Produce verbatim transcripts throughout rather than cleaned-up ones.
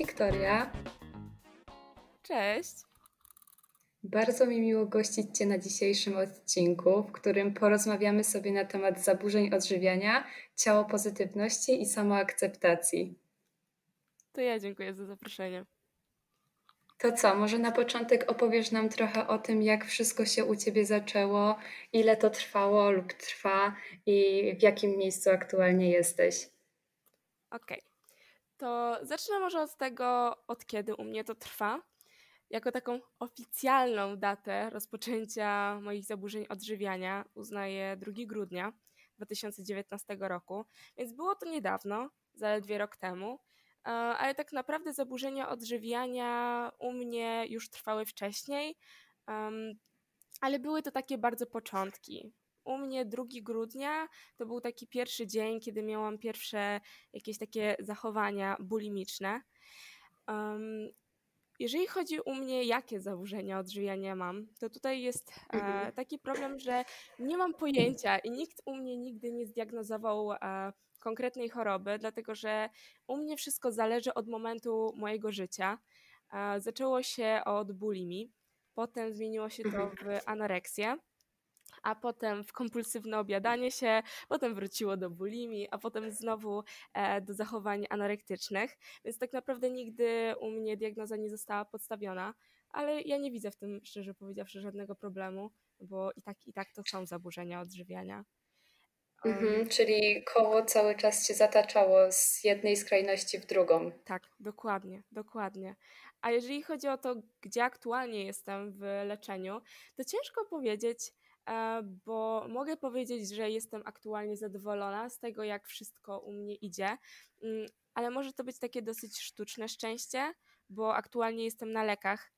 Wiktoria. Cześć. Bardzo mi miło gościć Cię na dzisiejszym odcinku, w którym porozmawiamy sobie na temat zaburzeń odżywiania, ciałopozytywności i samoakceptacji. To ja dziękuję za zaproszenie. To co, może na początek opowiesz nam trochę o tym, jak wszystko się u Ciebie zaczęło, ile to trwało lub trwa i w jakim miejscu aktualnie jesteś? Okej, to zacznę może od tego, od kiedy u mnie to trwa. Jako taką oficjalną datę rozpoczęcia moich zaburzeń odżywiania uznaję drugiego grudnia dwa tysiące dziewiętnastego roku, więc było to niedawno, zaledwie rok temu, e, ale tak naprawdę zaburzenia odżywiania u mnie już trwały wcześniej, em, ale były to takie bardzo początki. U mnie drugiego grudnia to był taki pierwszy dzień, kiedy miałam pierwsze jakieś takie zachowania bulimiczne. Um, jeżeli chodzi u mnie, jakie zaburzenia odżywiania mam, to tutaj jest e, taki problem, że nie mam pojęcia i nikt u mnie nigdy nie zdiagnozował e, konkretnej choroby, dlatego że u mnie wszystko zależy od momentu mojego życia. E, zaczęło się od bulimii, potem zmieniło się to Mhm. w anoreksję, a potem w kompulsywne obiadanie się, potem wróciło do bulimii, a potem znowu e, do zachowań anorektycznych, więc tak naprawdę nigdy u mnie diagnoza nie została podstawiona, ale ja nie widzę w tym, szczerze powiedziawszy, żadnego problemu, bo i tak, i tak to są zaburzenia odżywiania. Um, Mhm, czyli koło cały czas się zataczało z jednej skrajności w drugą. tak, dokładnie, dokładnie. A jeżeli chodzi o to, gdzie aktualnie jestem w leczeniu, to ciężko powiedzieć, e, bo mogę powiedzieć, że jestem aktualnie zadowolona z tego, jak wszystko u mnie idzie, mm, ale może to być takie dosyć sztuczne szczęście, bo aktualnie jestem na lekach.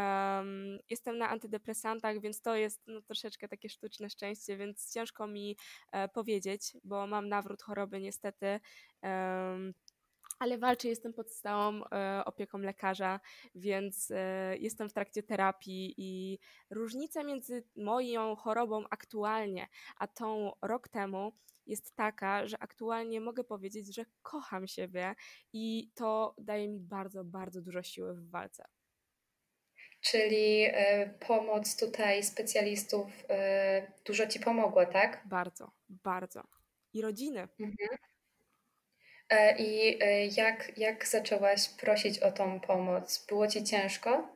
em, jestem na antydepresantach, więc to jest no, troszeczkę takie sztuczne szczęście, więc ciężko mi e, powiedzieć, bo mam nawrót choroby niestety. em, ale walczę, jestem pod stałą e, opieką lekarza, więc e, jestem w trakcie terapii i różnica między moją chorobą aktualnie, a tą rok temu jest taka, że aktualnie mogę powiedzieć, że kocham siebie i to daje mi bardzo, bardzo dużo siły w walce. Czyli e, pomoc tutaj specjalistów e, dużo Ci pomogła, tak? Bardzo, bardzo. I rodziny. Mhm. E, I e, jak, jak zaczęłaś prosić o tą pomoc? Było Ci ciężko?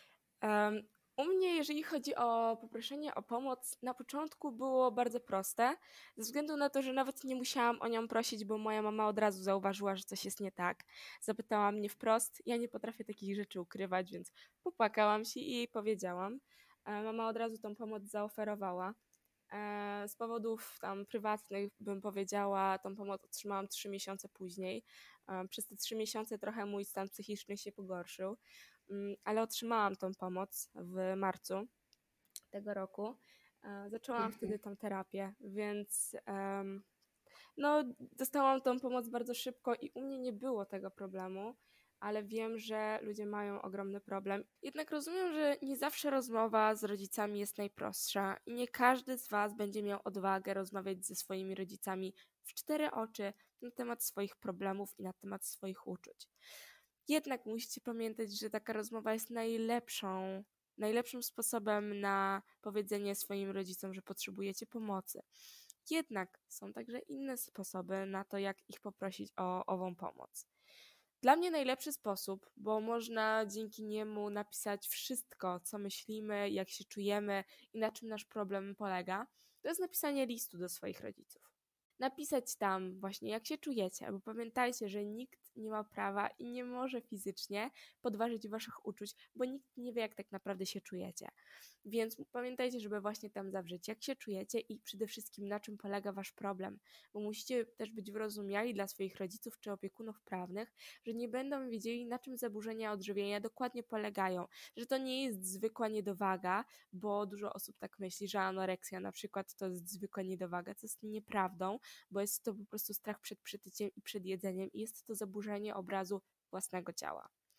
Em, U mnie, jeżeli chodzi o poproszenie o pomoc, na początku było bardzo proste, ze względu na to, że nawet nie musiałam o nią prosić, bo moja mama od razu zauważyła, że coś jest nie tak. Zapytała mnie wprost, ja nie potrafię takich rzeczy ukrywać, więc popłakałam się i jej powiedziałam. E, Mama od razu tą pomoc zaoferowała. E, Z powodów tam prywatnych, bym powiedziała, tą pomoc otrzymałam trzy miesiące później. E, Przez te trzy miesiące trochę mój stan psychiczny się pogorszył, mm, ale otrzymałam tą pomoc w marcu tego roku. E, Zaczęłam Mhm. wtedy tą terapię, więc em, no, dostałam tą pomoc bardzo szybko i u mnie nie było tego problemu, ale wiem, że ludzie mają ogromny problem. Jednak rozumiem, że nie zawsze rozmowa z rodzicami jest najprostsza i nie każdy z Was będzie miał odwagę rozmawiać ze swoimi rodzicami w cztery oczy na temat swoich problemów i na temat swoich uczuć. Jednak musicie pamiętać, że taka rozmowa jest najlepszą, najlepszym sposobem na powiedzenie swoim rodzicom, że potrzebujecie pomocy. Jednak są także inne sposoby na to, jak ich poprosić o ową pomoc. Dla mnie najlepszy sposób, bo można dzięki niemu napisać wszystko, co myślimy, jak się czujemy i na czym nasz problem polega, to jest napisanie listu do swoich rodziców. Napisać tam właśnie, jak się czujecie, bo pamiętajcie, że nikt nie ma prawa i nie może fizycznie podważyć waszych uczuć, bo nikt nie wie, jak tak naprawdę się czujecie. Więc pamiętajcie, żeby właśnie tam zawrzeć, jak się czujecie i przede wszystkim na czym polega wasz problem, bo musicie też być wyrozumiali dla swoich rodziców czy opiekunów prawnych, że nie będą wiedzieli, na czym zaburzenia odżywienia dokładnie polegają, że to nie jest zwykła niedowaga, bo dużo osób tak myśli, że anoreksja na przykład to jest zwykła niedowaga, co jest nieprawdą, bo jest to po prostu strach przed przytyciem i przed jedzeniem i jest to zaburzenie obrazu własnego ciała.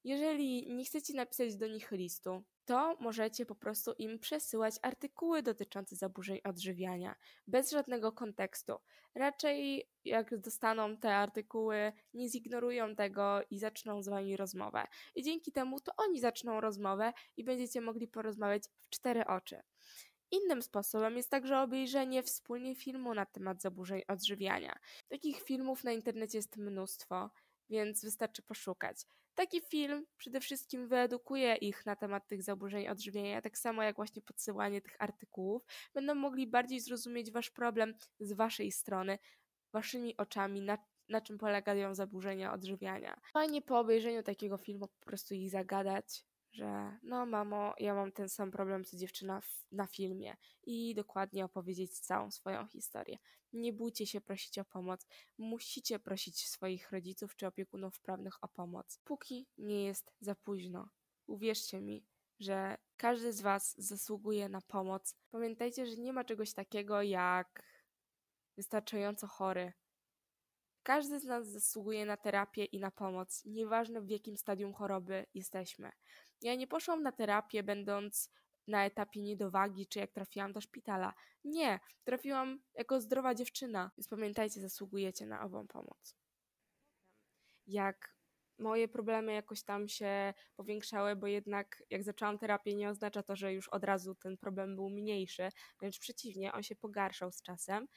Jeżeli nie chcecie napisać do nich listu, to możecie po prostu im przesyłać artykuły dotyczące zaburzeń odżywiania, bez żadnego kontekstu. Raczej jak dostaną te artykuły, nie zignorują tego i zaczną z wami rozmowę. I dzięki temu to oni zaczną rozmowę i będziecie mogli porozmawiać w cztery oczy. Innym sposobem jest także obejrzenie wspólnie filmu na temat zaburzeń odżywiania. Takich filmów na internecie jest mnóstwo, więc wystarczy poszukać. Taki film przede wszystkim wyedukuje ich na temat tych zaburzeń odżywiania, tak samo jak właśnie podsyłanie tych artykułów. Będą mogli bardziej zrozumieć wasz problem z waszej strony, waszymi oczami, na, na czym polegają zaburzenia odżywiania. Fajnie po obejrzeniu takiego filmu po prostu ich zagadać, że no mamo, ja mam ten sam problem co dziewczyna w, na filmie i dokładnie opowiedzieć całą swoją historię. Nie bójcie się prosić o pomoc. Musicie prosić swoich rodziców czy opiekunów prawnych o pomoc, póki nie jest za późno. Uwierzcie mi, że każdy z was zasługuje na pomoc. Pamiętajcie, że nie ma czegoś takiego jak wystarczająco chory. Każdy z nas zasługuje na terapię i na pomoc, nieważne w jakim stadium choroby jesteśmy. Ja nie poszłam na terapię będąc na etapie niedowagi, czy jak trafiłam do szpitala. Nie, trafiłam jako zdrowa dziewczyna, więc pamiętajcie, zasługujecie na ową pomoc. Jak moje problemy jakoś tam się powiększały, bo jednak jak zaczęłam terapię, nie oznacza to, że już od razu ten problem był mniejszy, wręcz przeciwnie, on się pogarszał z czasem,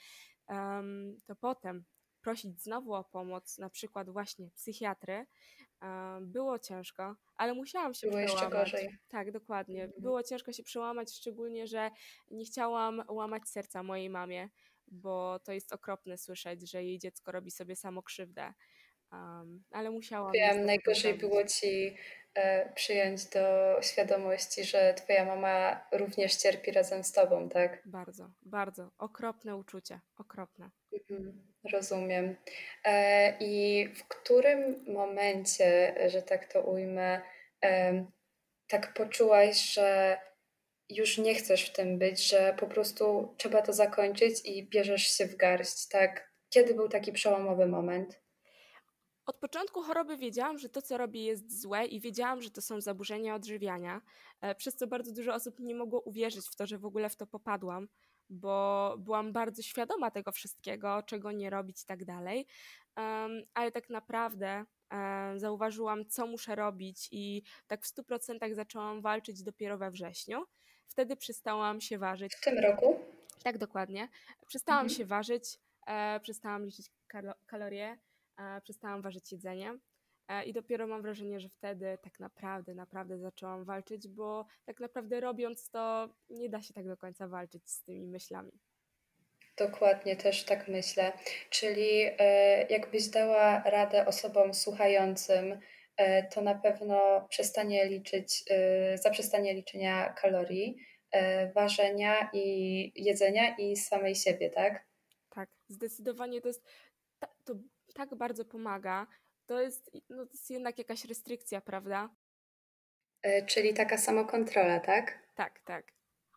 um, to potem prosić znowu o pomoc, na przykład właśnie psychiatry, um, było ciężko, ale musiałam się Było jeszcze przełamać. gorzej. Tak, dokładnie. Mhm. Było ciężko się przełamać, szczególnie, że nie chciałam łamać serca mojej mamie, bo to jest okropne słyszeć, że jej dziecko robi sobie samo krzywdę. Um, ale musiałam Wiem, niestety to najgorzej zrobić. było ci e, przyjąć do świadomości, że twoja mama również cierpi razem z tobą, tak? Bardzo, bardzo. Okropne uczucie. Okropne. Mhm, rozumiem. E, I w którym momencie, że tak to ujmę, em, tak poczułaś, że już nie chcesz w tym być, że po prostu trzeba to zakończyć i bierzesz się w garść, tak? Kiedy był taki przełomowy moment? Od początku choroby wiedziałam, że to, co robię, jest złe i wiedziałam, że to są zaburzenia odżywiania, e, przez co bardzo dużo osób nie mogło uwierzyć w to, że w ogóle w to popadłam, bo byłam bardzo świadoma tego wszystkiego, czego nie robić i tak dalej. Em, ale tak naprawdę e, zauważyłam, co muszę robić i tak w stu procentach zaczęłam walczyć dopiero we wrześniu. Wtedy przestałam się ważyć. W tym roku? Tak, dokładnie. Przestałam się Mhm. ważyć, e, przestałam liczyć kalo- kalorie, e, przestałam ważyć jedzenie e, i dopiero mam wrażenie, że wtedy tak naprawdę, naprawdę zaczęłam walczyć, bo tak naprawdę robiąc to nie da się tak do końca walczyć z tymi myślami. Dokładnie, też tak myślę. Czyli e, jakbyś dała radę osobom słuchającym, e, to na pewno przestanie liczyć, e, zaprzestanie liczenia kalorii, e, ważenia i jedzenia i samej siebie, tak? Tak, zdecydowanie to jest, ta, to tak bardzo pomaga. To jest, no, to jest jednak jakaś restrykcja, prawda? E, czyli taka samokontrola, tak? Tak, tak.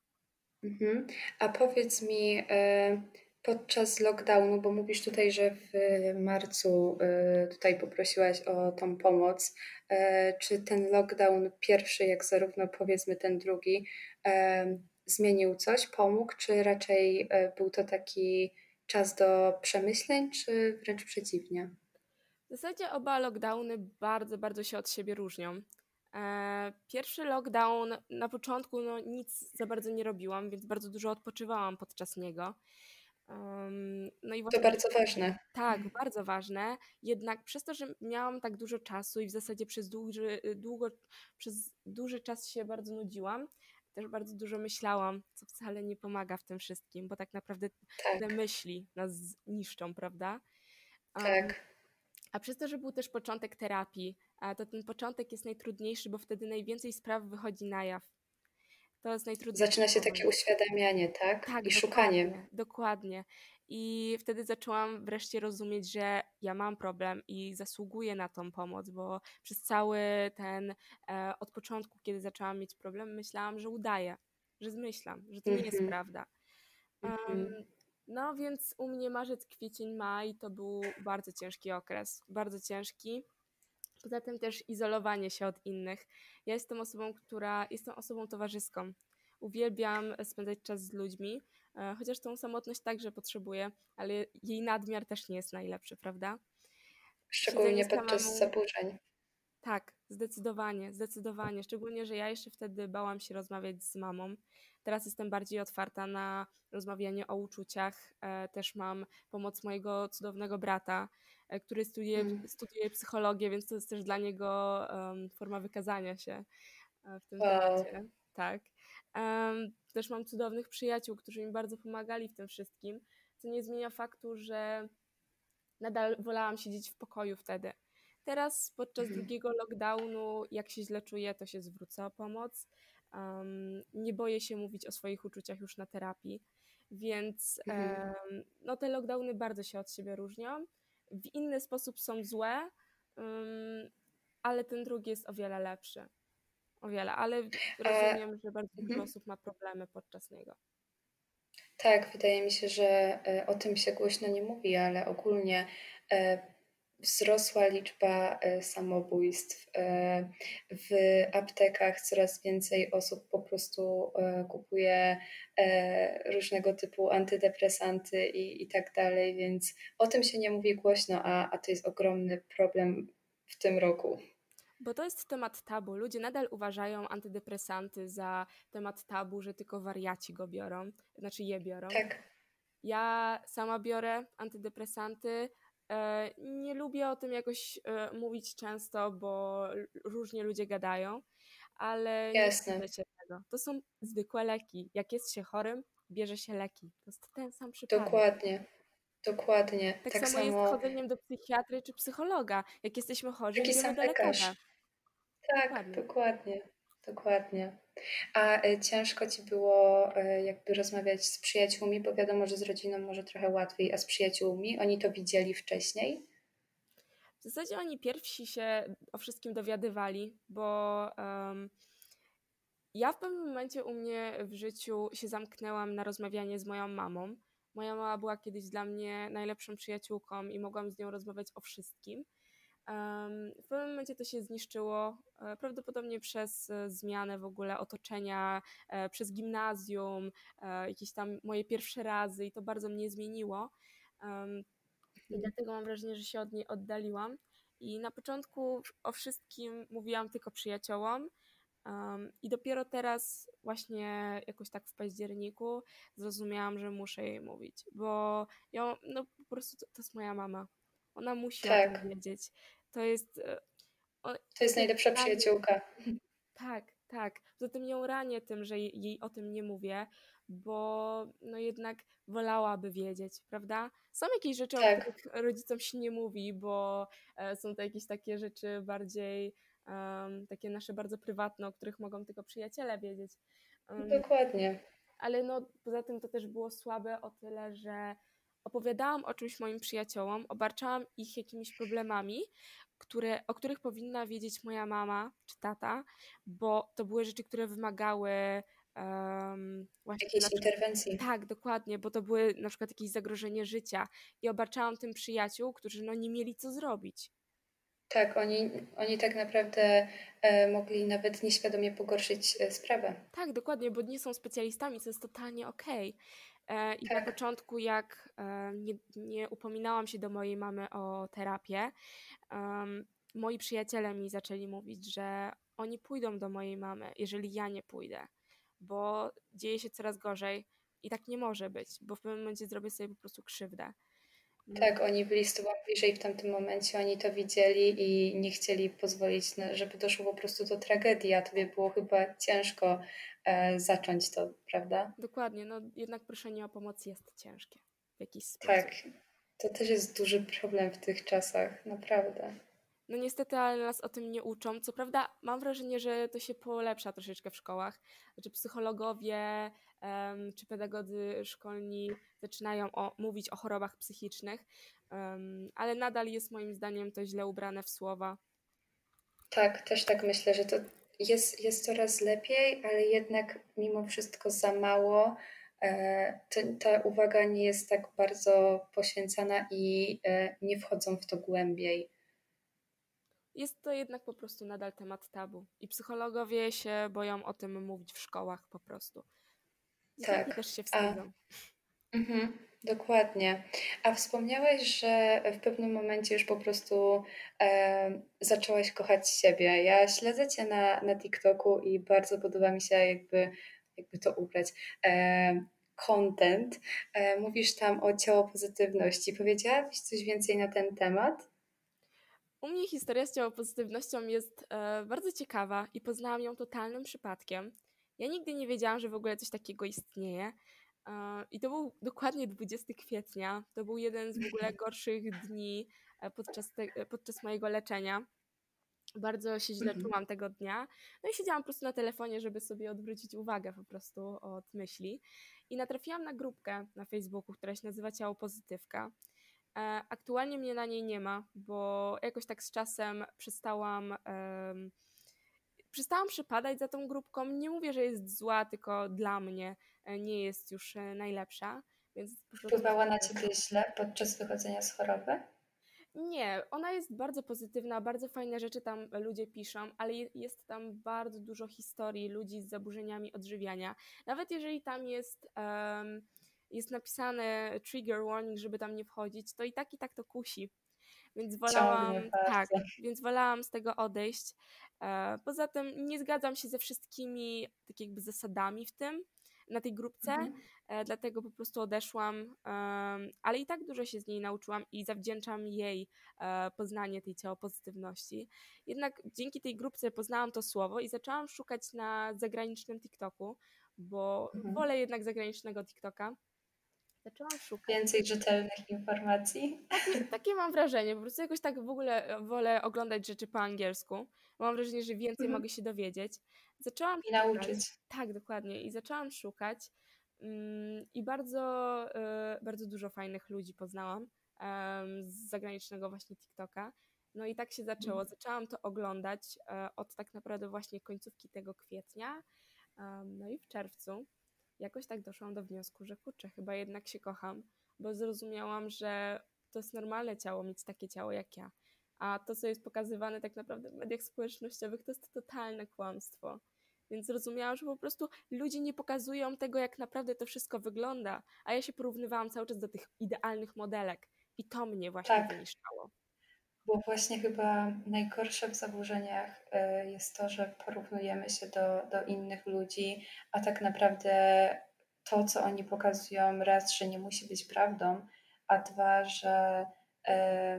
Mhm. A powiedz mi, e, podczas lockdownu, bo mówisz tutaj, że w marcu e, tutaj poprosiłaś o tą pomoc, e, czy ten lockdown pierwszy, jak zarówno powiedzmy ten drugi, e, zmienił coś, pomógł, czy raczej e, był to taki czas do przemyśleń, czy wręcz przeciwnie? W zasadzie oba lockdowny bardzo, bardzo się od siebie różnią. E, Pierwszy lockdown na początku no, nic za bardzo nie robiłam, więc bardzo dużo odpoczywałam podczas niego. Em, No i To właśnie bardzo ważne. tak, bardzo ważne. Jednak przez to, że miałam tak dużo czasu i w zasadzie przez duży, długo, przez duży czas się bardzo nudziłam, też bardzo dużo myślałam, co wcale nie pomaga w tym wszystkim, bo tak naprawdę te Tak, myśli nas niszczą, prawda? Em, tak. a przez to, że był też początek terapii, a to ten początek jest najtrudniejszy, bo wtedy najwięcej spraw wychodzi na jaw. To jest najtrudniejszy Zaczyna się takie moment. uświadamianie, tak? Tak, I szukanie. dokładnie, dokładnie. I wtedy zaczęłam wreszcie rozumieć, że ja mam problem i zasługuję na tą pomoc, bo przez cały ten, e, od początku, kiedy zaczęłam mieć problem, myślałam, że udaję, że zmyślam, że to nie jest Mhm, prawda. Em, mhm. no więc u mnie marzec, kwiecień, maj to był bardzo ciężki okres, bardzo ciężki. Poza tym też izolowanie się od innych. Ja jestem osobą, która jestem osobą towarzyską. Uwielbiam spędzać czas z ludźmi, e, chociaż tą samotność także potrzebuję, ale jej nadmiar też nie jest najlepszy, prawda? Siedzenie Szczególnie podczas samemu, zaburzeń. tak, zdecydowanie, zdecydowanie. Szczególnie, że ja jeszcze wtedy bałam się rozmawiać z mamą. Teraz jestem bardziej otwarta na rozmawianie o uczuciach. E, też mam pomoc mojego cudownego brata, e, który studiuje, Mm. studiuje psychologię, więc to jest też dla niego em, forma wykazania się e, w tym Wow. temacie. Tak. Em, też mam cudownych przyjaciół, którzy mi bardzo pomagali w tym wszystkim, co nie zmienia faktu, że nadal wolałam siedzieć w pokoju wtedy. Teraz podczas Mhm. drugiego lockdownu, jak się źle czuję, to się zwrócę o pomoc. Um, nie boję się mówić o swoich uczuciach już na terapii, więc Mhm. um, no te lockdowny bardzo się od siebie różnią. W inny sposób są złe, um, ale ten drugi jest o wiele lepszy. O wiele, ale A, rozumiem, że bardzo dużo mhm. osób ma problemy podczas niego. Tak, wydaje mi się, że e, o tym się głośno nie mówi, ale ogólnie e, wzrosła liczba e, samobójstw. E, W aptekach coraz więcej osób po prostu e, kupuje e, różnego typu antydepresanty i, i tak dalej, więc o tym się nie mówi głośno, a, a to jest ogromny problem w tym roku. Bo to jest temat tabu. Ludzie nadal uważają antydepresanty za temat tabu, że tylko wariaci go biorą, znaczy je biorą. Tak, Ja sama biorę antydepresanty. E, Nie lubię o tym jakoś e, mówić często, bo l- różnie ludzie gadają, ale nie jasne. wstydzę się tego. To są zwykłe leki. Jak jest się chorym, bierze się leki. To jest ten sam przypadek. Dokładnie, dokładnie. Tak Tak samo jest z samo chodzeniem do psychiatry czy psychologa. Jak jesteśmy chorzy, taki idziemy sam do lekarza. lekarz. Tak, Dokładnie. dokładnie, dokładnie. A e, ciężko ci było e, jakby rozmawiać z przyjaciółmi, bo wiadomo, że z rodziną może trochę łatwiej, a z przyjaciółmi oni to widzieli wcześniej? W zasadzie oni pierwsi się o wszystkim dowiadywali, bo um, ja w pewnym momencie u mnie w życiu się zamknęłam na rozmawianie z moją mamą. Moja mama była kiedyś dla mnie najlepszą przyjaciółką i mogłam z nią rozmawiać o wszystkim. Um, w pewnym momencie to się zniszczyło, e, prawdopodobnie przez e, zmianę w ogóle otoczenia, e, przez gimnazjum, e, jakieś tam moje pierwsze razy i to bardzo mnie zmieniło. Um, i Mhm. dlatego mam wrażenie, że się od niej oddaliłam. I na początku o wszystkim mówiłam tylko przyjaciołom. Um, I dopiero teraz, właśnie jakoś tak w październiku, zrozumiałam, że muszę jej mówić, bo ją, no po prostu to, to jest moja mama. Ona musi o tym Tak, wiedzieć. To jest. e, O, to jest ja najlepsza ranię przyjaciółka. tak, tak. Poza tym ją ranię tym, że jej, jej o tym nie mówię, bo no jednak wolałaby wiedzieć, prawda? Są jakieś rzeczy, o Tak, których rodzicom się nie mówi, bo e, są to jakieś takie rzeczy bardziej em, takie nasze bardzo prywatne, o których mogą tylko przyjaciele wiedzieć. Em, dokładnie. ale no poza tym to też było słabe o tyle, że opowiadałam o czymś moim przyjaciołom, obarczałam ich jakimiś problemami, które, o których powinna wiedzieć moja mama czy tata, bo to były rzeczy, które wymagały um, właśnie na Jakiejś przykład, interwencji. tak, dokładnie, bo to były na przykład jakieś zagrożenie życia i obarczałam tym przyjaciół, którzy no nie mieli co zrobić. Tak, oni, oni tak naprawdę e, mogli nawet nieświadomie pogorszyć e, sprawę. Tak, dokładnie, bo nie są specjalistami, co jest totalnie okej. E, I na Tak, początku, jak e, nie, nie upominałam się do mojej mamy o terapię, em, moi przyjaciele mi zaczęli mówić, że oni pójdą do mojej mamy, jeżeli ja nie pójdę, bo dzieje się coraz gorzej i tak nie może być, bo w pewnym momencie zrobię sobie po prostu krzywdę. Mm, tak, oni byli z tobą bliżej w tamtym momencie, oni to widzieli i nie chcieli pozwolić, na, żeby doszło po prostu do tragedii, a tobie było chyba ciężko e, zacząć to, prawda? Dokładnie, no jednak proszenie o pomoc jest ciężkie w jakiś Tak, sposób. to też jest duży problem w tych czasach, naprawdę. No niestety, ale nas o tym nie uczą. Co prawda, mam wrażenie, że to się polepsza troszeczkę w szkołach. Znaczy psychologowie em, czy pedagodzy szkolni zaczynają o, mówić o chorobach psychicznych, em, ale nadal jest moim zdaniem to źle ubrane w słowa. Tak, też tak myślę, że to jest, jest coraz lepiej, ale jednak mimo wszystko za mało. E, to, ta uwaga nie jest tak bardzo poświęcana i e, nie wchodzą w to głębiej. jest to jednak po prostu nadal temat tabu i psychologowie się boją o tym mówić w szkołach po prostu. Dzieciaki Tak. też się A wstydzą. mhm, dokładnie. A wspomniałeś, że w pewnym momencie już po prostu em, zaczęłaś kochać siebie. Ja śledzę cię na, na TikToku i bardzo podoba mi się jakby, jakby to ubrać. em, Content. E, Mówisz tam o ciałopozytywności. Powiedziałabyś coś więcej na ten temat? U mnie historia z ciałopozytywnością jest e, bardzo ciekawa i poznałam ją totalnym przypadkiem. Ja nigdy nie wiedziałam, że w ogóle coś takiego istnieje. E, I to był dokładnie dwudziestego kwietnia. To był jeden z w ogóle gorszych dni e, podczas, te, e, podczas mojego leczenia. Bardzo się źle Mhm. czułam tego dnia. No i siedziałam po prostu na telefonie, żeby sobie odwrócić uwagę po prostu od myśli. I natrafiłam na grupkę na Facebooku, która się nazywa Ciało Pozytywka. E, Aktualnie mnie na niej nie ma, bo jakoś tak z czasem przestałam, em, przestałam przepadać za tą grupką. Nie mówię, że jest zła, tylko dla mnie e, nie jest już e, najlepsza, więc po prostu z Wpływała niej na ciebie zeszłam. źle podczas wychodzenia z choroby? Nie, ona jest bardzo pozytywna, bardzo fajne rzeczy tam ludzie piszą, ale je- jest tam bardzo dużo historii ludzi z zaburzeniami odżywiania. Nawet jeżeli tam jest, em, jest napisane trigger warning, żeby tam nie wchodzić, to i tak i tak to kusi. Więc wolałam, Ciągnie tak, bardzo. więc wolałam z tego odejść. E, Poza tym nie zgadzam się ze wszystkimi tak jakby zasadami w tym, na tej grupce, Mhm. e, dlatego po prostu odeszłam, em, ale i tak dużo się z niej nauczyłam i zawdzięczam jej e, poznanie tej ciałopozytywności. Jednak dzięki tej grupce poznałam to słowo i zaczęłam szukać na zagranicznym TikToku, bo Mhm. wolę jednak zagranicznego TikToka. Zaczęłam szukać. Więcej rzetelnych informacji. Takie, takie mam wrażenie, po prostu jakoś tak w ogóle e, wolę oglądać rzeczy po angielsku. Mam wrażenie, że więcej Mhm. mogę się dowiedzieć. Zaczęłam I szukać, nauczyć. tak, dokładnie, i zaczęłam szukać mm, i bardzo, e, bardzo dużo fajnych ludzi poznałam em, z zagranicznego właśnie TikToka. No i tak się zaczęło. Mhm. Zaczęłam to oglądać e, od tak naprawdę właśnie końcówki tego kwietnia. Em, no i w czerwcu jakoś tak doszłam do wniosku, że kurczę, chyba jednak się kocham, bo zrozumiałam, że to jest normalne ciało, mieć takie ciało jak ja. A to, co jest pokazywane tak naprawdę w mediach społecznościowych, to jest totalne kłamstwo. Więc zrozumiałam, że po prostu ludzie nie pokazują tego, jak naprawdę to wszystko wygląda, a ja się porównywałam cały czas do tych idealnych modelek i to mnie właśnie Tak, wyniszczało. bo właśnie chyba najgorsze w zaburzeniach y, jest to, że porównujemy się do, do innych ludzi, a tak naprawdę to, co oni pokazują, raz, że nie musi być prawdą, a dwa, że y,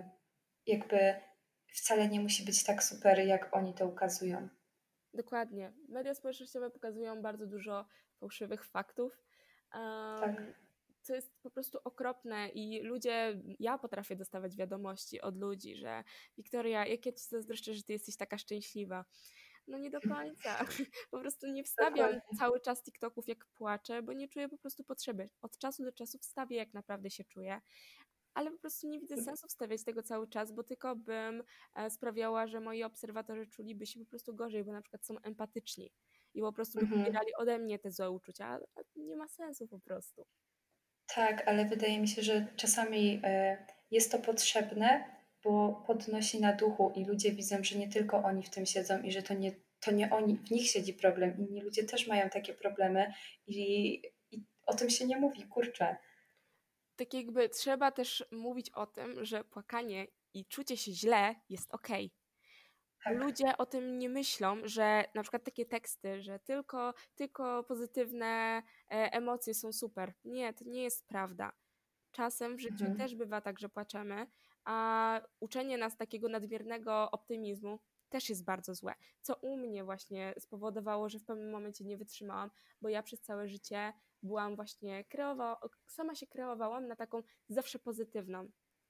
jakby wcale nie musi być tak super, jak oni to ukazują. Dokładnie. Media społecznościowe pokazują bardzo dużo fałszywych faktów, Tak. um, co jest po prostu okropne i ludzie, ja potrafię dostawać wiadomości od ludzi, że Wiktoria, jak ja ci zazdroszczę, że ty jesteś taka szczęśliwa. No nie do końca. Po prostu nie wstawiam Dokładnie. cały czas TikToków jak płaczę, bo nie czuję po prostu potrzeby. Od czasu do czasu wstawię jak naprawdę się czuję, ale po prostu nie widzę sensu wstawiać tego cały czas, bo tylko bym e, sprawiała, że moi obserwatorzy czuliby się po prostu gorzej, bo na przykład są empatyczni i po prostu by Mhm. pobierali ode mnie te złe uczucia, a nie ma sensu po prostu. Tak, ale wydaje mi się, że czasami e, jest to potrzebne, bo podnosi na duchu i ludzie widzą, że nie tylko oni w tym siedzą i że to nie, to nie oni, w nich siedzi problem. Inni ludzie też mają takie problemy i, i o tym się nie mówi, kurczę. Tak jakby trzeba też mówić o tym, że płakanie i czucie się źle jest okej. Bo Tak. ludzie o tym nie myślą, że na przykład takie teksty, że tylko, tylko pozytywne e, emocje są super. Nie, to nie jest prawda. Czasem w życiu Mhm. też bywa tak, że płaczemy, a uczenie nas takiego nadmiernego optymizmu też jest bardzo złe. Co u mnie właśnie spowodowało, że w pewnym momencie nie wytrzymałam, bo ja przez całe życie byłam właśnie kreowa- sama się kreowałam na taką zawsze pozytywną.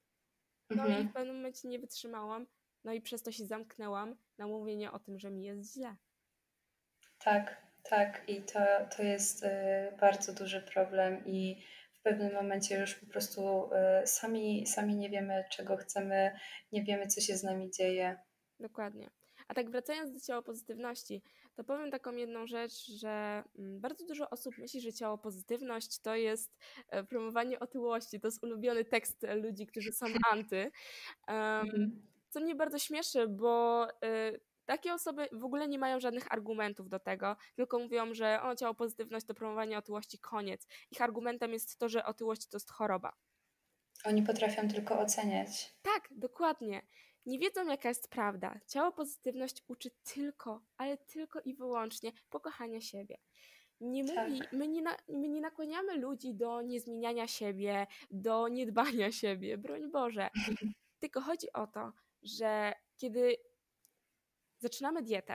No i w Mhm. pewnym momencie nie wytrzymałam, no i przez to się zamknęłam na mówienie o tym, że mi jest źle. Tak, tak. I to, to jest e, bardzo duży problem i w pewnym momencie już po prostu e, sami, sami nie wiemy, czego chcemy, nie wiemy, co się z nami dzieje. Dokładnie. A tak wracając do ciała pozytywności, to powiem taką jedną rzecz, że mm, bardzo dużo osób myśli, że ciało pozytywność to jest e, promowanie otyłości. To jest ulubiony tekst e, ludzi, którzy są anty. Em, Mhm. co mnie bardzo śmieszy, bo y, takie osoby w ogóle nie mają żadnych argumentów do tego, tylko mówią, że o, ciało pozytywność to promowanie otyłości, koniec. Ich argumentem jest to, że otyłość to jest choroba. Oni potrafią tylko oceniać. Tak, dokładnie. Nie wiedzą, jaka jest prawda. Ciało pozytywność uczy tylko, ale tylko i wyłącznie pokochania siebie. Nie mówi, Tak. my nie, na, my nie nakłaniamy ludzi do niezmieniania siebie, do niedbania siebie, broń Boże. Tylko chodzi o to, że kiedy zaczynamy dietę,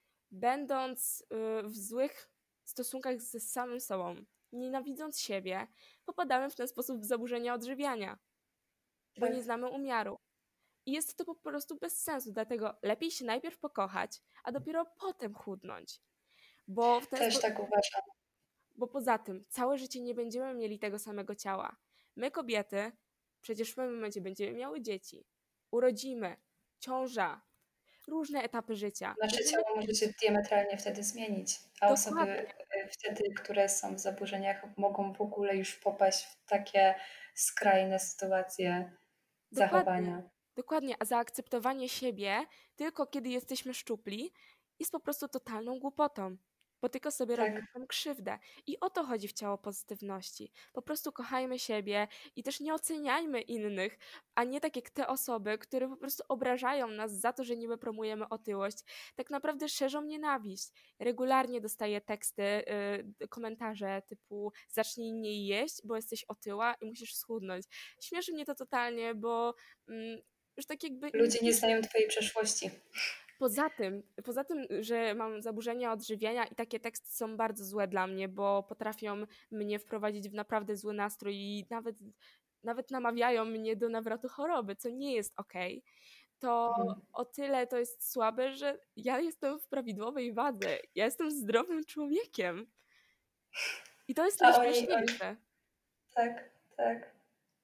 będąc y, w złych stosunkach ze samym sobą, nienawidząc siebie, popadamy w ten sposób w zaburzenia odżywiania, bo nie Tak. znamy umiaru. I jest to po prostu bez sensu, dlatego lepiej się najpierw pokochać, a dopiero potem chudnąć. Bo w ten Też spo... tak uważam. bo poza tym całe życie nie będziemy mieli tego samego ciała. My kobiety przecież w pewnym momencie będziemy miały dzieci, urodzimy, ciąża, różne etapy życia. Nasze Będziemy ciało może się diametralnie wtedy zmienić, a osoby dokładnie, y, wtedy, które są w zaburzeniach, mogą w ogóle już popaść w takie skrajne sytuacje dokładnie, zachowania. dokładnie, a zaakceptowanie siebie tylko kiedy jesteśmy szczupli jest po prostu totalną głupotą, bo tylko sobie Tak. robimy tą krzywdę. I o to chodzi w ciało pozytywności. Po prostu kochajmy siebie i też nie oceniajmy innych, a nie tak jak te osoby, które po prostu obrażają nas za to, że niby promujemy otyłość. Tak naprawdę szerzą nienawiść. Regularnie dostaję teksty, yy, komentarze typu zacznij mniej jeść, bo jesteś otyła i musisz schudnąć. Śmieszy mnie to totalnie, bo mm, już tak jakby nie Ludzie nie wiesz. znają twojej przeszłości. Poza tym, poza tym, że mam zaburzenia odżywiania i takie teksty są bardzo złe dla mnie, bo potrafią mnie wprowadzić w naprawdę zły nastrój i nawet, nawet namawiają mnie do nawrotu choroby, co nie jest okej, to Mhm. o tyle to jest słabe, że ja jestem w prawidłowej wadze. Ja jestem zdrowym człowiekiem. I to jest A oni, oni, najśmieszniejsze. tak, tak.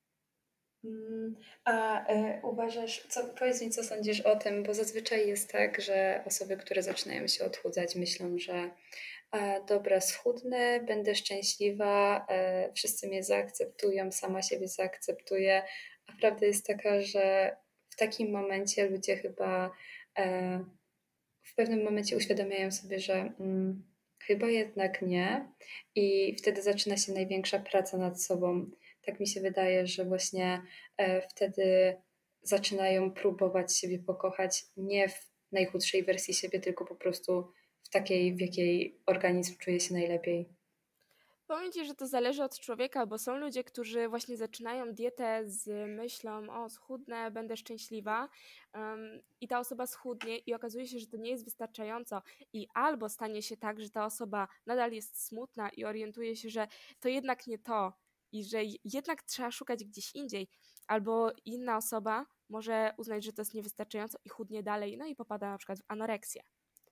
Mm, A e, uważasz, co, powiedz mi, co sądzisz o tym, bo zazwyczaj jest tak, że osoby, które zaczynają się odchudzać, myślą, że e, dobra, schudnę, będę szczęśliwa, e, wszyscy mnie zaakceptują, sama siebie zaakceptuję, a prawda jest taka, że w takim momencie ludzie chyba e, w pewnym momencie uświadamiają sobie, że mm, chyba jednak nie i wtedy zaczyna się największa praca nad sobą. Tak mi się wydaje, że właśnie e, wtedy zaczynają próbować siebie pokochać nie w najchudszej wersji siebie, tylko po prostu w takiej, w jakiej organizm czuje się najlepiej. Powiem ci, że to zależy od człowieka, bo są ludzie, którzy właśnie zaczynają dietę z myślą, o schudnę, będę szczęśliwa, um, i ta osoba schudnie i okazuje się, że to nie jest wystarczająco i albo stanie się tak, że ta osoba nadal jest smutna i orientuje się, że to jednak nie to i że jednak trzeba szukać gdzieś indziej, albo inna osoba może uznać, że to jest niewystarczająco i chudnie dalej, no i popada na przykład w anoreksję.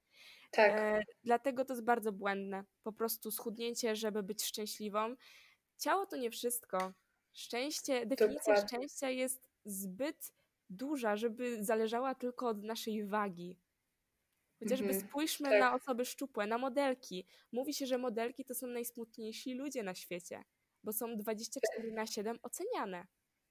Tak, E, dlatego to jest bardzo błędne. Po prostu schudnięcie, żeby być szczęśliwą. Ciało to nie wszystko. Szczęście, definicja dokładnie. szczęścia jest zbyt duża, żeby zależała tylko od naszej wagi. Chociażby Mhm. spójrzmy na Tak. osoby szczupłe, na modelki. Mówi się, że modelki to są najsmutniejsi ludzie na świecie, bo są dwadzieścia cztery na siedem oceniane.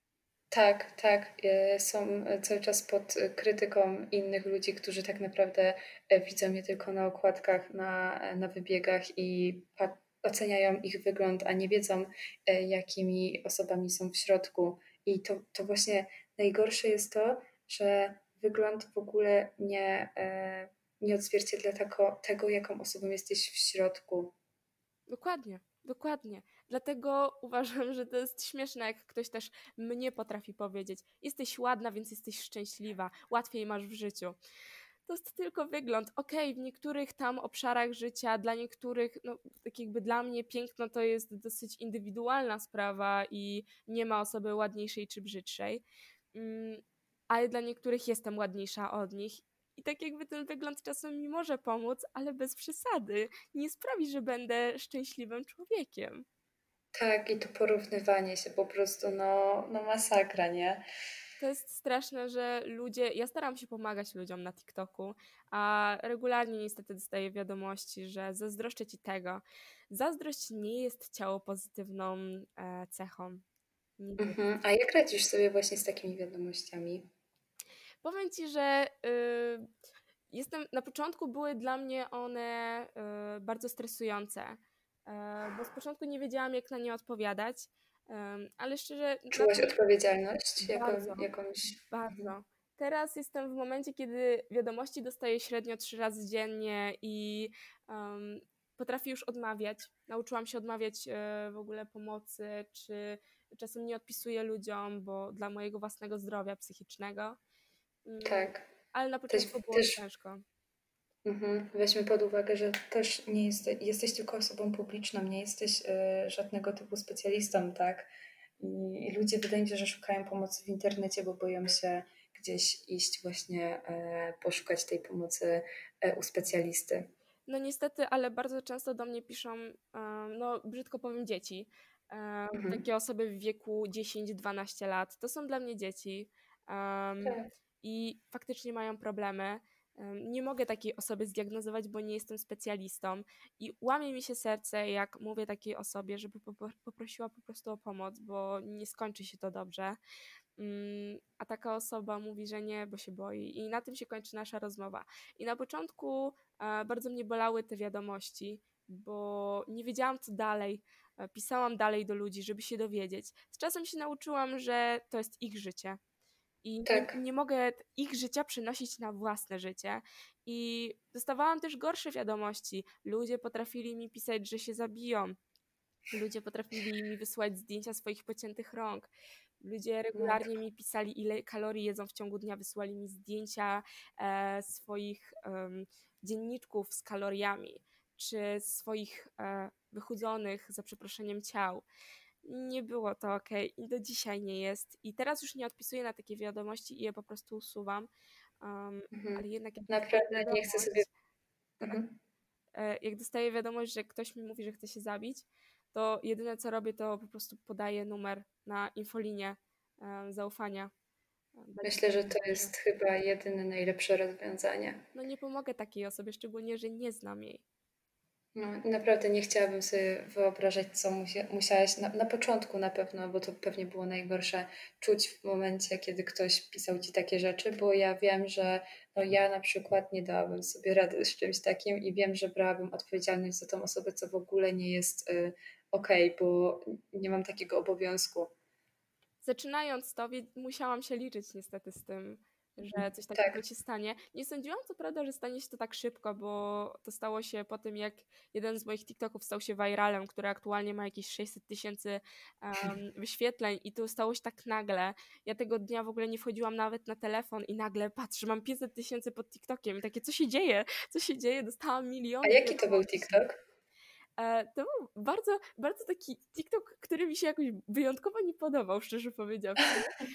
Tak, tak. e, Są cały czas pod e, krytyką innych ludzi, którzy tak naprawdę e, widzą je tylko na okładkach, na, na wybiegach i pa- oceniają ich wygląd, a nie wiedzą, e, jakimi osobami są w środku. I to, to właśnie najgorsze jest to, że wygląd w ogóle nie, e, nie odzwierciedla tako, tego, jaką osobą jesteś w środku. Dokładnie, dokładnie. Dlatego uważam, że to jest śmieszne, jak ktoś też mnie potrafi powiedzieć: jesteś ładna, więc jesteś szczęśliwa, łatwiej masz w życiu. To jest tylko wygląd. Okej, w niektórych tam obszarach życia, dla niektórych, no tak jakby dla mnie piękno to jest dosyć indywidualna sprawa i nie ma osoby ładniejszej czy brzydszej. Mm, ale dla niektórych jestem ładniejsza od nich. I tak jakby ten wygląd czasem mi może pomóc, ale bez przesady. Nie sprawi, że będę szczęśliwym człowiekiem. Tak, i to porównywanie się po prostu, no, no masakra, nie? To jest straszne, że ludzie. Ja staram się pomagać ludziom na TikToku, a regularnie niestety dostaję wiadomości, że zazdroszczę ci tego. Zazdrość nie jest ciało pozytywną e, cechą. Nie jest. Mhm. A jak radzisz sobie właśnie z takimi wiadomościami? Powiem ci, że y, jestem, na początku były dla mnie one y, bardzo stresujące, y, bo z początku nie wiedziałam, jak na nie odpowiadać, y, ale szczerze na Czułaś tym odpowiedzialność jaką, bardzo, jakąś? Mhm. bardzo. Teraz jestem w momencie, kiedy wiadomości dostaję średnio trzy razy dziennie i um, potrafię już odmawiać. Nauczyłam się odmawiać e, w ogóle pomocy, czy czasem nie odpisuję ludziom, bo dla mojego własnego zdrowia psychicznego. Mm, Tak. ale na Też, początku było też ciężko. mhm. Weźmy pod uwagę, że też nie jesteś, jesteś tylko osobą publiczną, nie jesteś y, żadnego typu specjalistą, tak? I, I ludzie wydaje mi się, że szukają pomocy w internecie, bo boją się gdzieś iść właśnie e, poszukać tej pomocy e, u specjalisty. No niestety, ale bardzo często do mnie piszą, em, no brzydko powiem, dzieci. Em, Mhm. Takie osoby w wieku dziesięć dwanaście lat. To są dla mnie dzieci. Em, Tak. I faktycznie mają problemy. Em, Nie mogę takiej osoby zdiagnozować, bo nie jestem specjalistą. I łamie mi się serce, jak mówię takiej osobie, żeby popo- poprosiła po prostu o pomoc, bo nie skończy się to dobrze. Mm, A taka osoba mówi, że nie, bo się boi. I na tym się kończy nasza rozmowa. I na początku e, bardzo mnie bolały te wiadomości, bo nie wiedziałam, co dalej. E, Pisałam dalej do ludzi, żeby się dowiedzieć. Z czasem się nauczyłam, że to jest ich życie. I nie, Tak. nie mogę ich życia przenosić na własne życie. I dostawałam też gorsze wiadomości. Ludzie potrafili mi pisać, że się zabiją. Ludzie potrafili mi wysłać zdjęcia swoich pociętych rąk. Ludzie regularnie Matko. mi pisali, ile kalorii jedzą w ciągu dnia, wysłali mi zdjęcia e, swoich em, dzienniczków z kaloriami, czy swoich e, wychudzonych, za przeproszeniem, ciał. Nie było to ok i do dzisiaj nie jest. I teraz już nie odpisuję na takie wiadomości i je po prostu usuwam. Um, ale Mhm. jednak jak dostaję Naprawdę nie chcę sobie. wiadomość, tak, Mhm. e, jak dostaję wiadomość, że ktoś mi mówi, że chce się zabić, to jedyne co robię, to po prostu podaję numer na infolinię e, zaufania. E, Dla Myślę, że to dziennikarzy. jest chyba jedyne najlepsze rozwiązanie. No nie pomogę takiej osobie, szczególnie, że nie znam jej. No, naprawdę nie chciałabym sobie wyobrażać, co musia, musiałaś na, na początku na pewno, bo to pewnie było najgorsze, czuć w momencie, kiedy ktoś pisał ci takie rzeczy, bo ja wiem, że no, ja na przykład nie dałabym sobie rady z czymś takim i wiem, że brałabym odpowiedzialność za tą osobę, co w ogóle nie jest y, okej, bo nie mam takiego obowiązku. Zaczynając to, wie- musiałam się liczyć niestety z tym, że coś takiego Tak. się stanie. Nie sądziłam co prawda, że stanie się to tak szybko, bo to stało się po tym, jak jeden z moich TikToków stał się viralem, który aktualnie ma jakieś sześćset tysięcy em, wyświetleń i to stało się tak nagle. Ja tego dnia w ogóle nie wchodziłam nawet na telefon i nagle patrzę, mam pięćset tysięcy pod TikTokiem i takie, co się dzieje? Co się dzieje? Dostałam A miliony jaki to był wiadomości. TikTok? E, To był bardzo, bardzo taki TikTok, który mi się jakoś wyjątkowo nie podobał, szczerze powiedziawszy.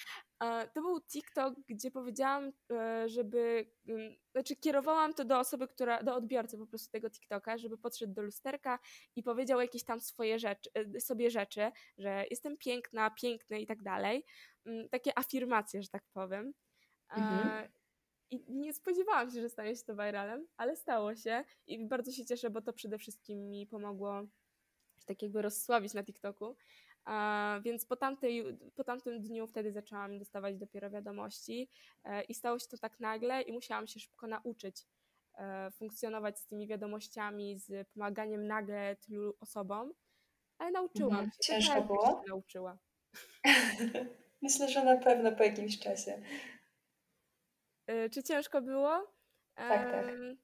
E, To był TikTok, gdzie powiedziałam, e, żeby, mm, znaczy kierowałam to do osoby, która, do odbiorcy po prostu tego TikToka, żeby podszedł do lusterka i powiedział jakieś tam swoje rzeczy, e, sobie rzeczy, że jestem piękna, piękny i tak dalej. Mm, Takie afirmacje, że tak powiem. Mhm. E, I nie spodziewałam się, że stanie się to viralem, ale stało się i bardzo się cieszę, bo to przede wszystkim mi pomogło się tak jakby rozsławić na TikToku. A, więc po, tamtej, po tamtym dniu wtedy zaczęłam dostawać dopiero wiadomości e, i stało się to tak nagle i musiałam się szybko nauczyć e, funkcjonować z tymi wiadomościami, z pomaganiem nagle tylu osobom, ale nauczyłam Mhm. się, tak Ciężko jakbyś się było? nauczyła. Myślę, że na pewno po jakimś czasie. E, Czy ciężko było? Tak, tak. Em,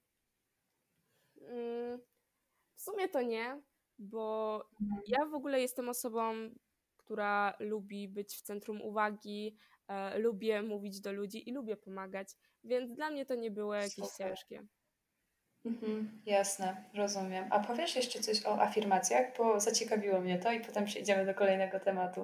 mm, W sumie to nie, bo ja w ogóle jestem osobą, która lubi być w centrum uwagi, e, lubię mówić do ludzi i lubię pomagać, więc dla mnie to nie było jakieś Super. ciężkie. Mhm, jasne, rozumiem. A powiesz jeszcze coś o afirmacjach, bo zaciekawiło mnie to i potem przejdziemy do kolejnego tematu.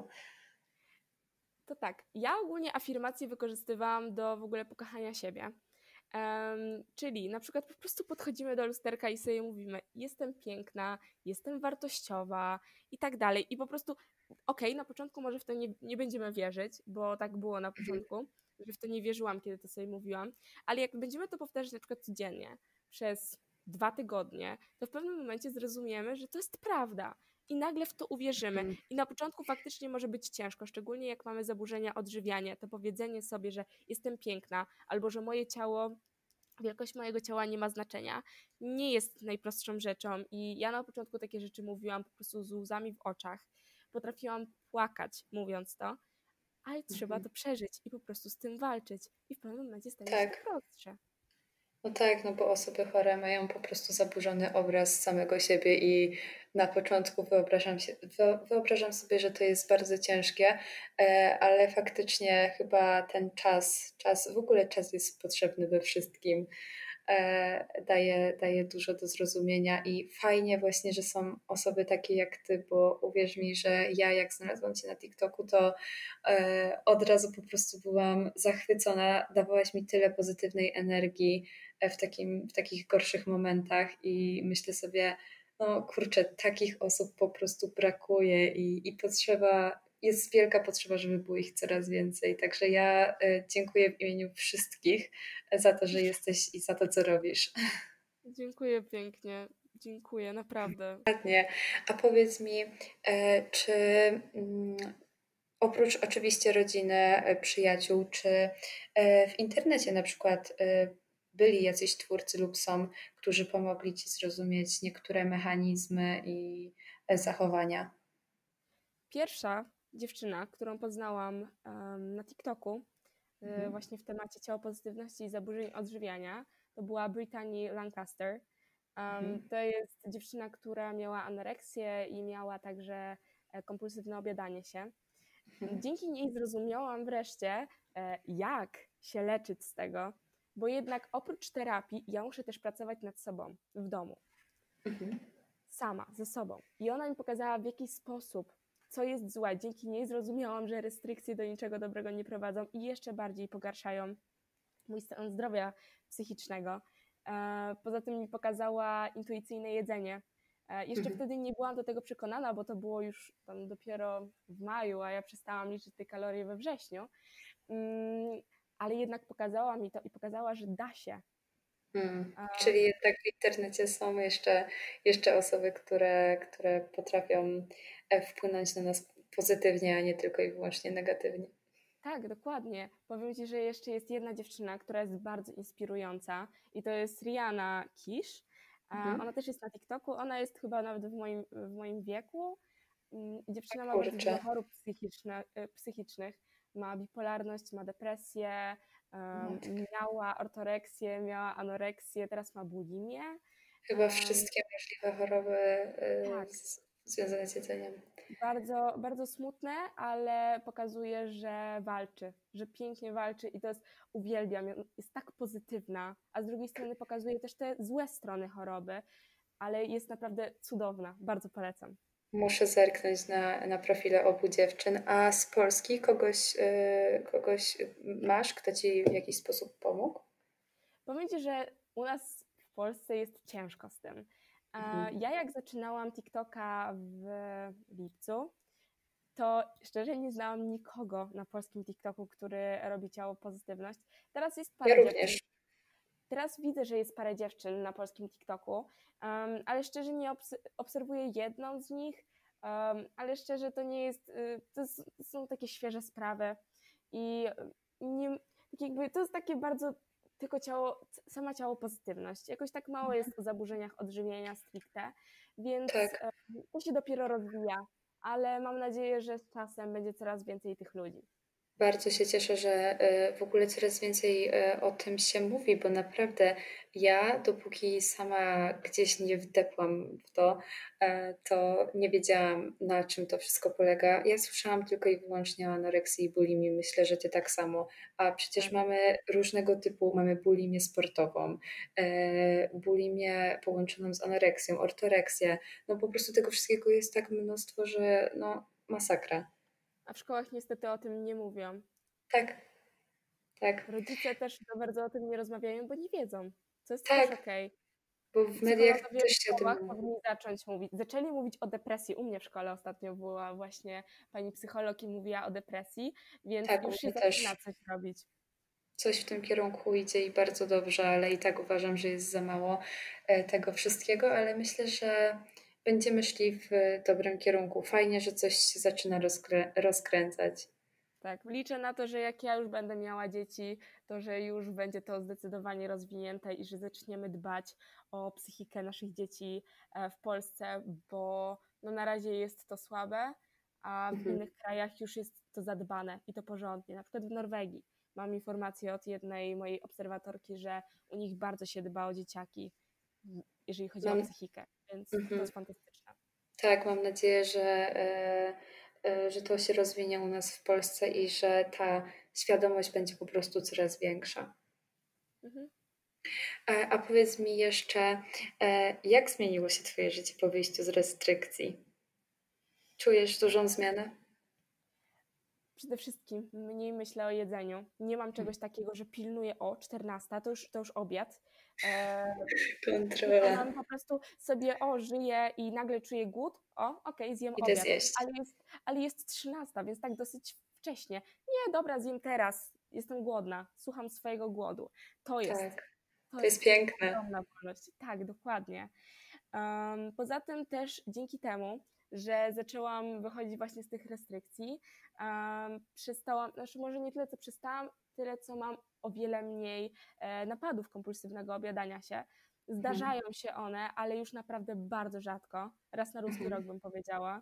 To tak, ja ogólnie afirmacje wykorzystywałam do w ogóle pokochania siebie. Em, czyli na przykład po prostu podchodzimy do lusterka i sobie mówimy: jestem piękna, jestem wartościowa i tak dalej. I po prostu, okej, na początku może w to nie, nie będziemy wierzyć, bo tak było na Mhm. początku, że w to nie wierzyłam, kiedy to sobie mówiłam, ale jak będziemy to powtarzać na przykład codziennie przez dwa tygodnie, to w pewnym momencie zrozumiemy, że to jest prawda. i nagle w to uwierzymy. Mhm. I na początku faktycznie może być ciężko, szczególnie jak mamy zaburzenia odżywiania, to powiedzenie sobie, że jestem piękna, albo że moje ciało, wielkość mojego ciała nie ma znaczenia, nie jest najprostszą rzeczą i ja na początku takie rzeczy mówiłam po prostu z łzami w oczach. Potrafiłam płakać mówiąc to, ale trzeba Mhm. to przeżyć i po prostu z tym walczyć i w pewnym momencie stanie się to Tak. prostsze. No tak, no bo osoby chore mają po prostu zaburzony obraz samego siebie i na początku wyobrażam się, wyo- wyobrażam sobie, że to jest bardzo ciężkie, e, ale faktycznie chyba ten czas, czas, w ogóle czas jest potrzebny we wszystkim. E, daje, daje dużo do zrozumienia i fajnie właśnie, że są osoby takie jak ty, bo uwierz mi, że ja jak znalazłam cię na TikToku, to e, od razu po prostu byłam zachwycona, dawałaś mi tyle pozytywnej energii e, w takim, w takich gorszych momentach i myślę sobie, no kurczę, takich osób po prostu brakuje i, i potrzeba, jest wielka potrzeba, żeby było ich coraz więcej. Także ja e, dziękuję w imieniu wszystkich za to, że jesteś i za to, co robisz. Dziękuję pięknie, dziękuję, naprawdę. Ładnie. A powiedz mi, e, czy mm, oprócz oczywiście rodziny, e, przyjaciół, czy e, w internecie na przykład e, byli jacyś twórcy lub są, którzy pomogli ci zrozumieć niektóre mechanizmy i e, zachowania? Pierwsza dziewczyna, którą poznałam em, na TikToku, e, Mhm. właśnie w temacie ciało pozytywności i zaburzeń odżywiania, to była Brittany Lancaster. Mhm. Em, to jest dziewczyna, która miała anoreksję i miała także e, kompulsywne obiadanie się. Mhm. Dzięki niej zrozumiałam wreszcie, e, jak się leczyć z tego, bo jednak oprócz terapii ja muszę też pracować nad sobą w domu, Mhm. sama, ze sobą. I ona mi pokazała, w jaki sposób, co jest złe. Dzięki niej zrozumiałam, że restrykcje do niczego dobrego nie prowadzą i jeszcze bardziej pogarszają mój stan zdrowia psychicznego. E, Poza tym mi pokazała intuicyjne jedzenie. E, Jeszcze Mhm. wtedy nie byłam do tego przekonana, bo to było już tam dopiero w maju, a ja przestałam liczyć te kalorie we wrześniu. Mm, Ale jednak pokazała mi to i pokazała, że da się. Mm. E, Czyli jednak w internecie są jeszcze, jeszcze osoby, które, które potrafią e, wpłynąć na nas pozytywnie, a nie tylko i wyłącznie negatywnie. Tak, dokładnie. Powiem Ci, że jeszcze jest jedna dziewczyna, która jest bardzo inspirująca i to jest Rihanna Kish. E, Mhm. Ona też jest na TikToku, ona jest chyba nawet w moim, w moim wieku. Mm, Dziewczyna ma bardzo dużo Kurczę. chorób psychiczne, e, psychicznych. Ma bipolarność, ma depresję, em, Matko. miała ortoreksję, miała anoreksję, teraz ma bulimię. Chyba Em, wszystkie możliwe choroby y, tak, z, związane z jedzeniem. bardzo, bardzo smutne, ale pokazuje, że walczy, że pięknie walczy i to jest, uwielbiam, jest tak pozytywna, a z drugiej strony pokazuje też te złe strony choroby, ale jest naprawdę cudowna, bardzo polecam. Muszę zerknąć na, na profile obu dziewczyn. A z Polski kogoś, y, kogoś masz, kto ci w jakiś sposób pomógł? Powiem Ci, że u nas w Polsce jest ciężko z tym. E, Mhm. Ja jak zaczynałam TikToka w lipcu, to szczerze nie znałam nikogo na polskim TikToku, który robi ciało pozytywność. Teraz jest Ja parę dziewczyn. również. Teraz widzę, że jest parę dziewczyn na polskim TikToku, um, ale szczerze nie obs- obserwuję jedną z nich, um, ale szczerze to nie jest, y, to, jest, to są takie świeże sprawy i nie, tak jakby to jest takie bardzo tylko ciało, sama ciało pozytywność. Jakoś tak mało jest o zaburzeniach odżywiania stricte, więc Tak. e, to się dopiero rozwija, ale mam nadzieję, że z czasem będzie coraz więcej tych ludzi. Bardzo się cieszę, że y, w ogóle coraz więcej y, o tym się mówi, bo naprawdę ja, dopóki sama gdzieś nie wdepłam w to, e, to nie wiedziałam, na czym to wszystko polega. Ja słyszałam tylko i wyłącznie o anoreksji i bulimii. Myślę, że ty tak samo. A przecież Tak. mamy różnego typu, mamy bulimię sportową, e, bulimię połączoną z anoreksją, ortoreksję. No po prostu tego wszystkiego jest tak mnóstwo, że no masakra. A w szkołach niestety o tym nie mówią. Tak, tak. Rodzice też za bardzo o tym nie rozmawiają, bo nie wiedzą, co jest też Tak, okej. bo w mediach Psychologowie też w się o tym szkołach mówi. powinni zacząć mówić. Zaczęli mówić o depresji. U mnie w szkole ostatnio była właśnie pani psycholog i mówiła o depresji, więc Tak, u już się mnie zaczyna też coś robić. coś w tym kierunku idzie i bardzo dobrze, ale i tak uważam, że jest za mało e, tego wszystkiego, ale myślę, że będziemy szli w dobrym kierunku. Fajnie, że coś się zaczyna rozkrę rozkręcać. Tak, liczę na to, że jak ja już będę miała dzieci, to że już będzie to zdecydowanie rozwinięte i że zaczniemy dbać o psychikę naszych dzieci e, w Polsce, bo no na razie jest to słabe, a w Mhm. innych krajach już jest to zadbane i to porządnie. Na przykład w Norwegii mam informację od jednej mojej obserwatorki, że u nich bardzo się dba o dzieciaki, w- jeżeli chodzi o Mam psychikę, więc to mhm. jest fantastyczne. Tak, mam nadzieję, że, e, e, że to się rozwinie u nas w Polsce i że ta świadomość będzie po prostu coraz większa. Mhm. E, a powiedz mi jeszcze, e, jak zmieniło się Twoje życie po wyjściu z restrykcji? Czujesz dużą zmianę? Przede wszystkim mniej myślę o jedzeniu. Nie mam Mm. czegoś takiego, że pilnuję o czternasta, to już, to już obiad. E, Tylko Kontrola. mam po prostu sobie, o, żyję i nagle czuję głód, o, okej, zjem Idę obiad, zjeść. ale jest, ale jest trzynasta, więc tak dosyć wcześnie. Nie, dobra, zjem teraz, jestem głodna, słucham swojego głodu. To jest, Tak, to to jest jest piękne. ogromna wolność. Tak, dokładnie. Um, poza tym też dzięki temu, że zaczęłam wychodzić właśnie z tych restrykcji, um, przestałam, znaczy może nie tyle co przestałam, tyle co mam o wiele mniej e, napadów kompulsywnego objadania się. Mhm. Zdarzają się one, ale już naprawdę bardzo rzadko, raz na ruski Mhm. rok bym powiedziała.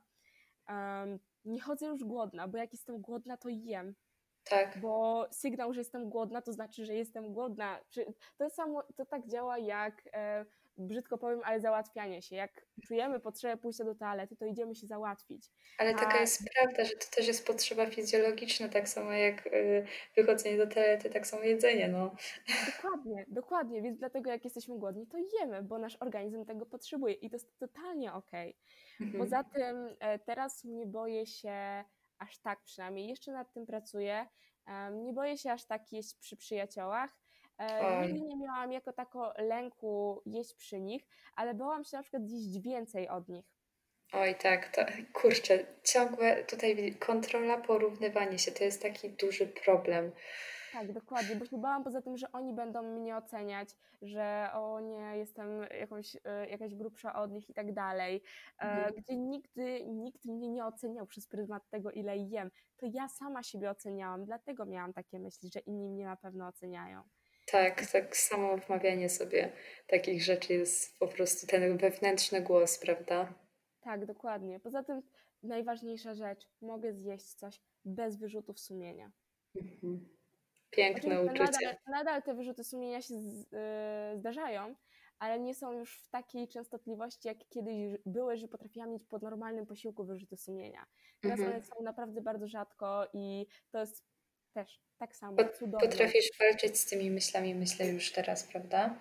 Um, nie chodzę już głodna, bo jak jestem głodna, to jem, Tak. bo sygnał, że jestem głodna, to znaczy, że jestem głodna. To samo, to tak działa jak, e, brzydko powiem, ale załatwianie się. Jak czujemy potrzebę pójścia do toalety, to idziemy się załatwić. Ale taka A jest prawda, że to też jest potrzeba fizjologiczna, tak samo jak, y, wychodzenie do toalety, tak samo jedzenie, no. dokładnie, dokładnie, więc dlatego jak jesteśmy głodni, to jemy, bo nasz organizm tego potrzebuje i to jest totalnie okej. Mhm. Poza tym e, teraz nie boję się aż tak, przynajmniej jeszcze nad tym pracuję, em, nie boję się aż tak jeść przy przyjaciołach. E, Oj. Nigdy nie miałam jako tako lęku jeść przy nich, ale bałam się na przykład zjeść więcej od nich. Oj, tak, to kurczę, ciągłe tutaj wi kontrola, porównywanie się, to jest taki duży problem. Tak, dokładnie, bo się bałam poza tym, że oni będą mnie oceniać, że o nie, jestem jakąś, e, jakaś grubsza od nich i tak dalej, e, Mhm. gdzie nigdy nikt mnie nie oceniał przez pryzmat tego, ile jem. To ja sama siebie oceniałam, dlatego miałam takie myśli, że inni mnie na pewno oceniają. Tak, tak samo wmawianie sobie takich rzeczy jest po prostu ten wewnętrzny głos, prawda? Tak, dokładnie. Poza tym najważniejsza rzecz, mogę zjeść coś bez wyrzutów sumienia. Mhm. Piękne Oczywiście nadal, uczucie. nadal te wyrzuty sumienia się z, y, zdarzają, ale nie są już w takiej częstotliwości, jak kiedyś były, że potrafiłam mieć po normalnym posiłku wyrzuty sumienia. Teraz one Mhm. są naprawdę bardzo rzadko i to jest też tak samo Pot cudowne. potrafisz walczyć z tymi myślami, myślę już teraz, prawda?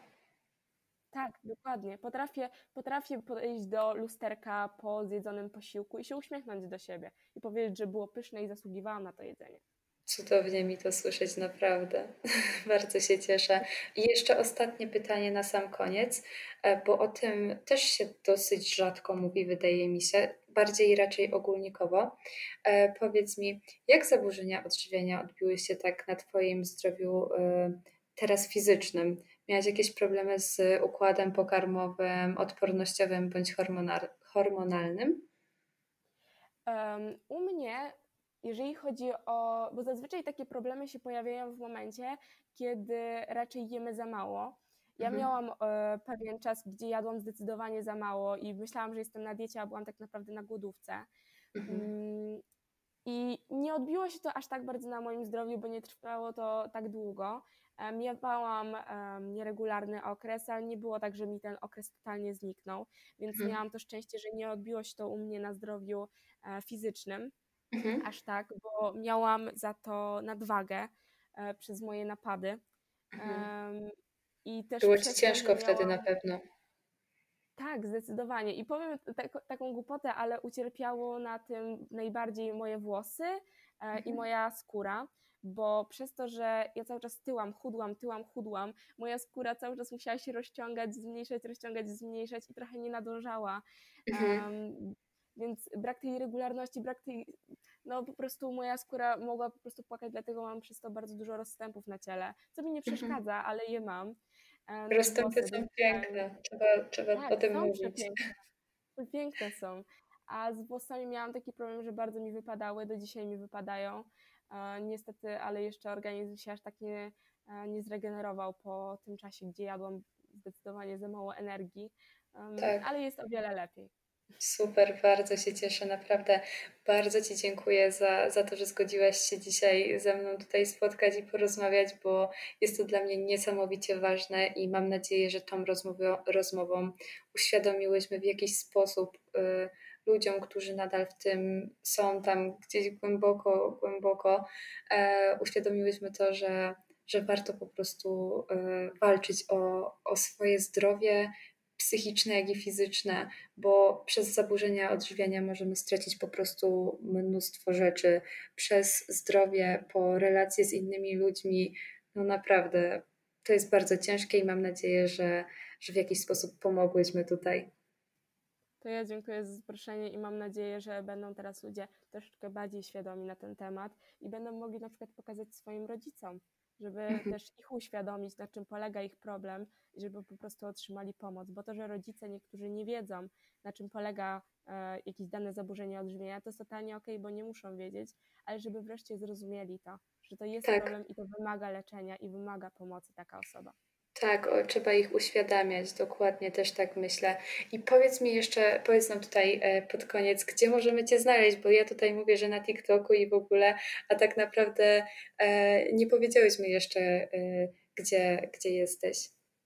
Tak, dokładnie. Potrafię, potrafię podejść do lusterka po zjedzonym posiłku i się uśmiechnąć do siebie i powiedzieć, że było pyszne i zasługiwałam na to jedzenie. Cudownie mi to słyszeć, naprawdę. Bardzo się cieszę. I jeszcze ostatnie pytanie na sam koniec, e, bo o tym też się dosyć rzadko mówi, wydaje mi się, bardziej raczej ogólnikowo. E, powiedz mi, jak zaburzenia odżywiania odbiły się tak na Twoim zdrowiu, e, teraz fizycznym? Miałaś jakieś problemy z układem pokarmowym, odpornościowym bądź hormonar hormonalnym? Um, u mnie, jeżeli chodzi o, bo zazwyczaj takie problemy się pojawiają w momencie, kiedy raczej jemy za mało. Ja Mhm, miałam e, pewien czas, gdzie jadłam zdecydowanie za mało i myślałam, że jestem na diecie, a byłam tak naprawdę na głodówce. mhm, Mm, I nie odbiło się to aż tak bardzo na moim zdrowiu, bo nie trwało to tak długo. E, Miewałam em, nieregularny okres, ale nie było tak, że mi ten okres totalnie zniknął, więc mhm, miałam to szczęście, że nie odbiło się to u mnie na zdrowiu e, fizycznym mhm, aż tak, bo miałam za to nadwagę e, przez moje napady. mhm. Em, I też Było Ci przez to, że ciężko wtedy na miałam pewno. tak, zdecydowanie. I powiem tak, taką głupotę, ale ucierpiało na tym najbardziej moje włosy e, i Mhm, moja skóra, bo przez to, że ja cały czas tyłam, chudłam, tyłam, chudłam, moja skóra cały czas musiała się rozciągać, zmniejszać, rozciągać, zmniejszać i trochę nie nadążała. mhm, Um, więc brak tej regularności, brak tej, no po prostu moja skóra mogła po prostu płakać, dlatego mam przez to bardzo dużo rozstępów na ciele, co mi nie mhm. przeszkadza, ale je mam. E, No i Rozstępy włosy są dostałem. piękne, trzeba trzeba o Tak, tym są mówić. przepiękne. Piękne są. A z włosami miałam taki problem, że bardzo mi wypadały, do dzisiaj mi wypadają. E, niestety, ale jeszcze organizm się aż tak nie, e, nie zregenerował po tym czasie, gdzie jadłam zdecydowanie za mało energii, Em, Tak. ale jest o wiele lepiej. Super, bardzo się cieszę, naprawdę bardzo Ci dziękuję za, za to, że zgodziłaś się dzisiaj ze mną tutaj spotkać i porozmawiać, bo jest to dla mnie niesamowicie ważne i mam nadzieję, że tą rozmową, rozmową uświadomiłyśmy w jakiś sposób y, ludziom, którzy nadal w tym są tam gdzieś głęboko, głęboko, e, uświadomiłyśmy to, że, że warto po prostu y, walczyć o, o swoje zdrowie psychiczne, jak i fizyczne, bo przez zaburzenia odżywiania możemy stracić po prostu mnóstwo rzeczy. Przez zdrowie, po relacje z innymi ludźmi, no naprawdę to jest bardzo ciężkie i mam nadzieję, że, że w jakiś sposób pomogłyśmy tutaj. To ja dziękuję za zaproszenie i mam nadzieję, że będą teraz ludzie troszeczkę bardziej świadomi na ten temat i będą mogli na przykład pokazać swoim rodzicom, żeby Mhm. też ich uświadomić, na czym polega ich problem i żeby po prostu otrzymali pomoc. Bo to, że rodzice niektórzy nie wiedzą, na czym polega e, jakieś dane zaburzenie odżywiania, to jest totalnie okej, bo nie muszą wiedzieć, ale żeby wreszcie zrozumieli to, że to jest Tak. problem i to wymaga leczenia i wymaga pomocy taka osoba. Tak, o, trzeba ich uświadamiać, dokładnie też tak myślę. I powiedz mi jeszcze, powiedz nam tutaj e, pod koniec, gdzie możemy Cię znaleźć, bo ja tutaj mówię, że na TikToku i w ogóle, a tak naprawdę e, nie powiedziałyśmy jeszcze, e, gdzie, gdzie jesteś.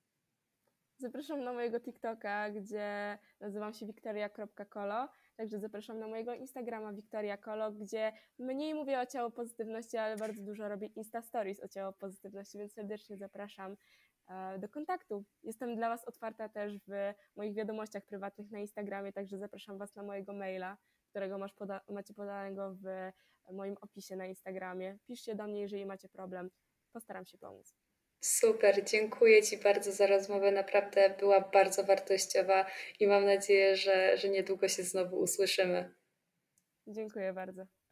Zapraszam na mojego TikToka, gdzie nazywam się wiktoria kropka kolo. Także zapraszam na mojego Instagrama Wiktoria Kolo, gdzie mniej mówię o ciało pozytywności, ale bardzo dużo robię Insta Stories o ciało pozytywności, więc serdecznie zapraszam e, do kontaktu. Jestem dla Was otwarta też w moich wiadomościach prywatnych na Instagramie, także zapraszam Was na mojego maila, którego masz poda macie podanego w moim opisie na Instagramie. Piszcie do mnie, jeżeli macie problem. Postaram się pomóc. Super, dziękuję Ci bardzo za rozmowę. Naprawdę była bardzo wartościowa i mam nadzieję, że, że niedługo się znowu usłyszymy. Dziękuję bardzo.